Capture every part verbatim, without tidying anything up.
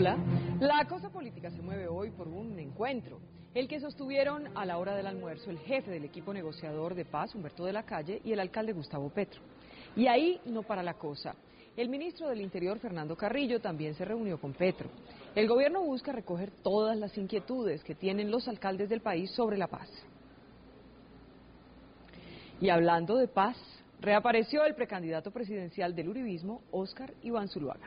Hola, la cosa política se mueve hoy por un encuentro, el que sostuvieron a la hora del almuerzo el jefe del equipo negociador de paz, Humberto de la Calle, y el alcalde Gustavo Petro. Y ahí no para la cosa. El ministro del Interior, Fernando Carrillo, también se reunió con Petro. El gobierno busca recoger todas las inquietudes que tienen los alcaldes del país sobre la paz. Y hablando de paz, reapareció el precandidato presidencial del uribismo, Óscar Iván Zuluaga.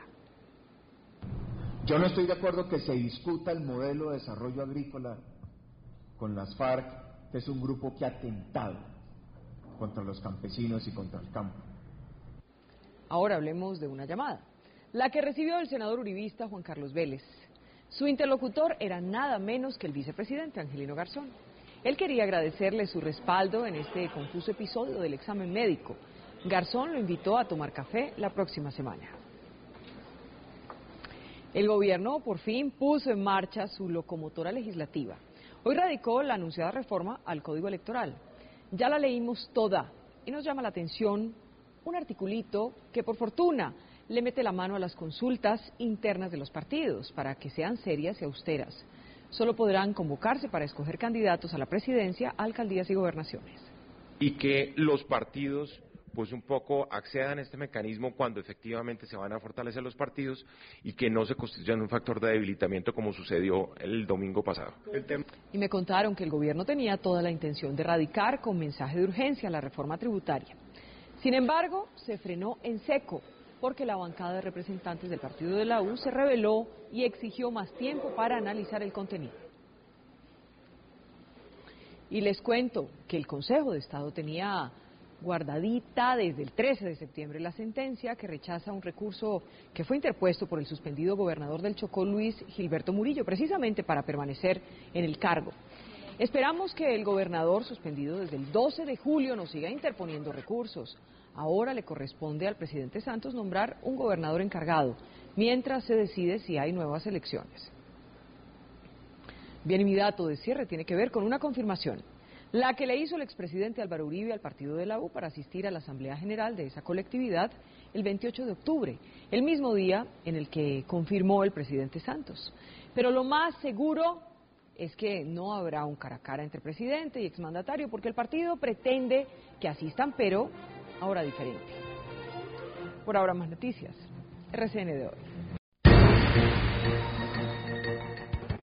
Yo no estoy de acuerdo que se discuta el modelo de desarrollo agrícola con las FARC, que es un grupo que ha atentado contra los campesinos y contra el campo. Ahora hablemos de una llamada, la que recibió el senador uribista Juan Carlos Vélez. Su interlocutor era nada menos que el vicepresidente Angelino Garzón. Él quería agradecerle su respaldo en este confuso episodio del examen médico. Garzón lo invitó a tomar café la próxima semana. El gobierno por fin puso en marcha su locomotora legislativa. Hoy radicó la anunciada reforma al Código Electoral. Ya la leímos toda y nos llama la atención un articulito que por fortuna le mete la mano a las consultas internas de los partidos para que sean serias y austeras. Solo podrán convocarse para escoger candidatos a la presidencia, alcaldías y gobernaciones. Y que los partidos pues un poco accedan a este mecanismo cuando efectivamente se van a fortalecer los partidos y que no se constituyan un factor de debilitamiento como sucedió el domingo pasado. El tema... Y me contaron que el gobierno tenía toda la intención de radicar con mensaje de urgencia la reforma tributaria. Sin embargo, se frenó en seco porque la bancada de representantes del partido de la U se rebeló y exigió más tiempo para analizar el contenido. Y les cuento que el Consejo de Estado tenía guardadita desde el trece de septiembre la sentencia que rechaza un recurso que fue interpuesto por el suspendido gobernador del Chocó, Luis Gilberto Murillo, precisamente para permanecer en el cargo. Esperamos que el gobernador suspendido desde el doce de julio no siga interponiendo recursos. Ahora le corresponde al presidente Santos nombrar un gobernador encargado, mientras se decide si hay nuevas elecciones. Bien, y mi dato de cierre tiene que ver con una confirmación, la que le hizo el expresidente Álvaro Uribe al partido de la U para asistir a la Asamblea General de esa colectividad el veintiocho de octubre, el mismo día en el que confirmó el presidente Santos. Pero lo más seguro es que no habrá un cara a cara entre presidente y exmandatario, porque el partido pretende que asistan, pero ahora diferente. Por ahora más noticias. R C N de hoy.